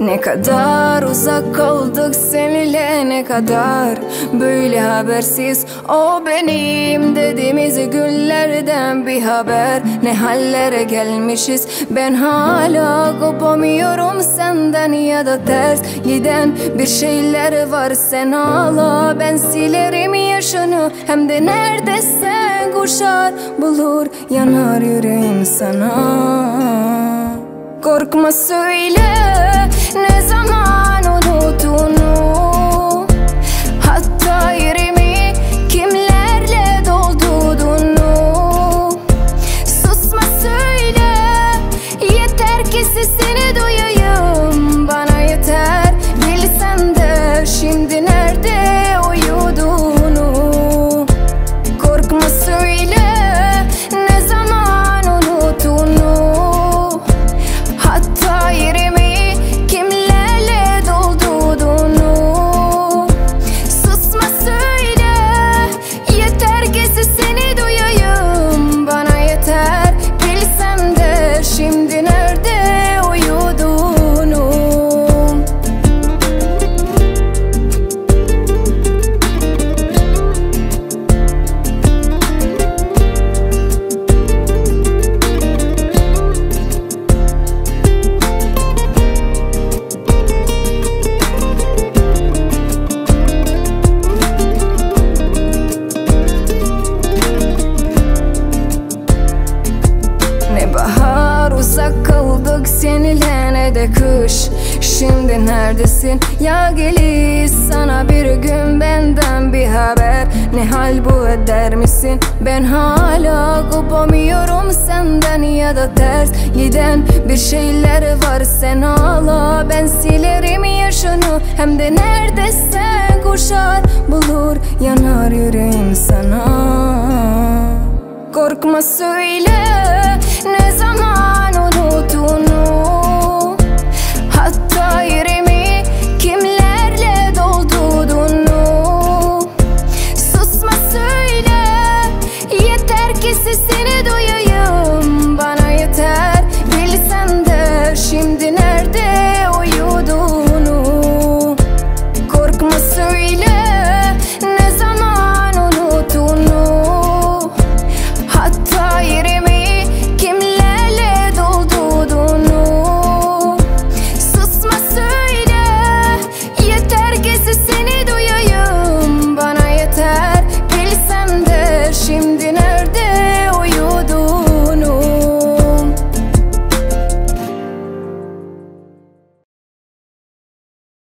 Ne kadar uzak kaldık seninle, ne kadar böyle habersiz. O benim dediğimiz günlerden bir haber. Ne hallere gelmişiz, ben hala kopamıyorum senden. Ya da ters giden bir şeyler var, sen ağla ben silerim yaşını. Hem de neredeyse koşar bulur, yanar yüreğim sana. Korkma söyle ne zaman unuttuğunu, hatta yerimi kimlerle doldurduğunu. Susma söyle, yeter ki sesini duyayım. Bana yeter bilsen de şimdi nerede uyuduğunu. Korkma söyle ne zaman unuttuğunu, hatta yerimi kimlerle doldurduğunu. Susma söyle, yeter ki sesini duyayım. Bana yeter bilsem de şimdi nerede uyuduğunu. Uzak kaldık seninle ne de kış. Şimdi neredesin ya gelir sana bir gün benden bir haber. Ne hal bu eder misin, ben hala kopamıyorum senden. Ya da ters giden bir şeyler var, sen ağla ben silerim yaşını. Hem de neredeyse koşar bulur, yanar yüreğim sana. Korkma söyle ne zaman